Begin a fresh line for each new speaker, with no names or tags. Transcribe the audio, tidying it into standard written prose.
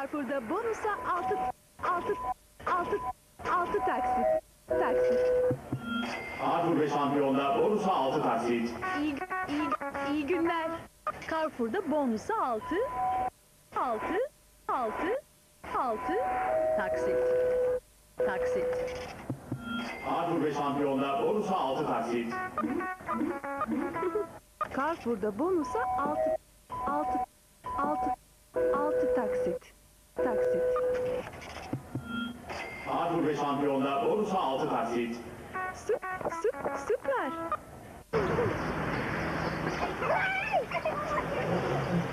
Carrefour'da bonusa 6 taksit.
Carrefour ve Şampiyon'da bonusa 6 taksit.
İyi günler. Carrefour'da bonusa 6 taksit.
Carrefour ve Şampiyon'da bonusa 6 taksit.
Carrefour'da bonusa 6 taksit.
Carrefour ve Şampiyon'da bonusa 6 taksit.
Süper.